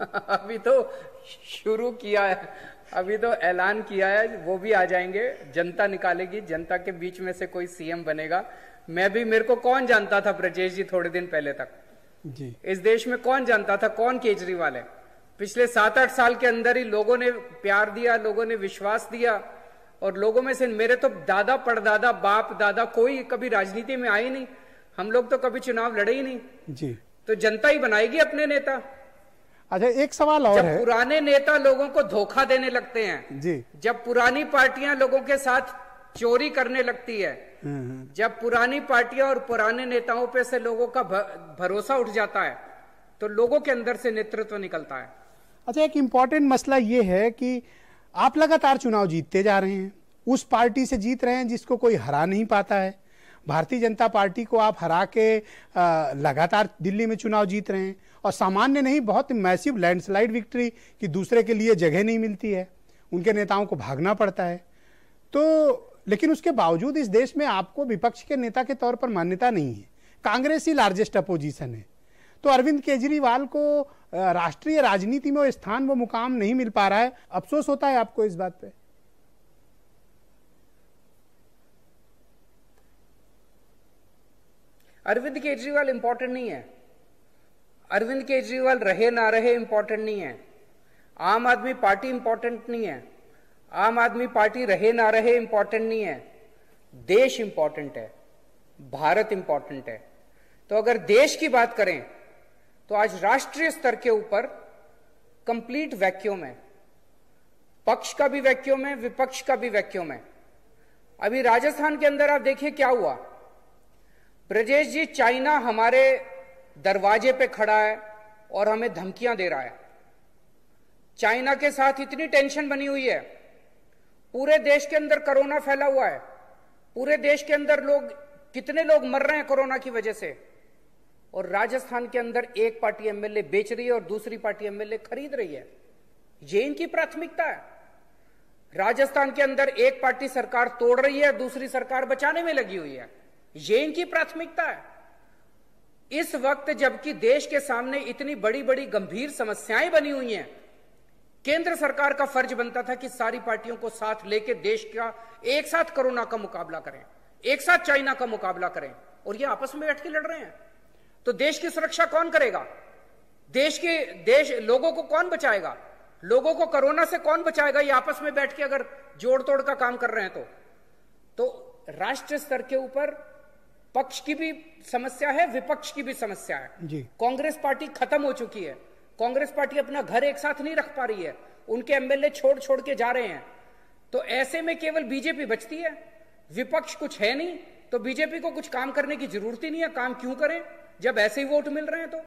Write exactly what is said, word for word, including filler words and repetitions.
अभी तो शुरू किया है, अभी तो ऐलान किया है, वो भी आ जाएंगे, जनता निकालेगी, जनता के बीच में से कोई सीएम बनेगा। मैं भी, मेरे को कौन जानता था ब्रजेश जी थोड़े दिन पहले तक जी। इस देश में कौन जानता था कौन केजरीवाल है? पिछले सात आठ साल के अंदर ही लोगों ने प्यार दिया, लोगों ने विश्वास दिया, और लोगों में से मेरे तो दादा परदादा बाप दादा कोई कभी राजनीति में आए नहीं, हम लोग तो कभी चुनाव लड़े ही नहीं जी। तो जनता ही बनाएगी अपने नेता। अच्छा, एक सवाल और जब है। पुराने नेता लोगों को धोखा देने लगते हैं जी। जब पुरानी पार्टियां लोगों के साथ चोरी करने लगती है, जब पुरानी पार्टियां और पुराने नेताओं पे से लोगों का भरोसा उठ जाता है, तो लोगों के अंदर से नेतृत्व निकलता है। अच्छा, एक इंपॉर्टेंट मसला यह है कि आप लगातार चुनाव जीतते जा रहे हैं, उस पार्टी से जीत रहे हैं जिसको कोई हरा नहीं पाता है। भारतीय जनता पार्टी को आप हरा के लगातार दिल्ली में चुनाव जीत रहे हैं, और सामान्य नहीं, बहुत मैसिव लैंडस्लाइड विक्ट्री कि दूसरे के लिए जगह नहीं मिलती है, उनके नेताओं को भागना पड़ता है। तो लेकिन उसके बावजूद इस देश में आपको विपक्ष के नेता के तौर पर मान्यता नहीं है, कांग्रेस ही लार्जेस्ट अपोजिशन है। तो अरविंद केजरीवाल को राष्ट्रीय राजनीति में वो स्थान, वो मुकाम नहीं मिल पा रहा है। अफसोस होता है आपको इस बात पे? अरविंद केजरीवाल इंपॉर्टेंट नहीं है, अरविंद केजरीवाल रहे ना रहे इंपॉर्टेंट नहीं है, आम आदमी पार्टी इंपॉर्टेंट नहीं है, आम आदमी पार्टी रहे ना रहे इंपॉर्टेंट नहीं है, देश इंपॉर्टेंट है, भारत इंपॉर्टेंट है। तो अगर देश की बात करें तो आज राष्ट्रीय स्तर के ऊपर कंप्लीट वैक्यूम है, पक्ष का भी वैक्यूम है, विपक्ष का भी वैक्यूम है। अभी राजस्थान के अंदर आप देखिए क्या हुआ। ब्रजेश जी, चाइना हमारे दरवाजे पे खड़ा है और हमें धमकियां दे रहा है। चाइना के साथ इतनी टेंशन बनी हुई है, पूरे देश के अंदर कोरोना फैला हुआ है, पूरे देश के अंदर लोग, कितने लोग मर रहे हैं कोरोना की वजह से, और राजस्थान के अंदर एक पार्टी एमएलए बेच रही है और दूसरी पार्टी एमएलए खरीद रही है। ये इनकी प्राथमिकता है। राजस्थान के अंदर एक पार्टी सरकार तोड़ रही है, दूसरी सरकार बचाने में लगी हुई है, ये इनकी प्राथमिकता है। इस वक्त जबकि देश के सामने इतनी बड़ी बड़ी गंभीर समस्याएं बनी हुई हैं, केंद्र सरकार का फर्ज बनता था कि सारी पार्टियों को साथ लेके देश का एक साथ कोरोना का मुकाबला करें, एक साथ चाइना का मुकाबला करें, और ये आपस में बैठ के लड़ रहे हैं। तो देश की सुरक्षा कौन करेगा? देश के देश लोगों को कौन बचाएगा? लोगों को कोरोना से कौन बचाएगा? ये आपस में बैठ के अगर जोड़ तोड़ का काम कर रहे हैं तो तो राष्ट्रीय स्तर के ऊपर पक्ष की भी समस्या है, विपक्ष की भी समस्या है जी। कांग्रेस पार्टी खत्म हो चुकी है, कांग्रेस पार्टी अपना घर एक साथ नहीं रख पा रही है, उनके एमएलए छोड़ छोड़ के जा रहे हैं। तो ऐसे में केवल बीजेपी बचती है, विपक्ष कुछ है नहीं, तो बीजेपी को कुछ काम करने की जरूरत ही नहीं है। काम क्यों करें जब ऐसे ही वोट मिल रहे हैं? तो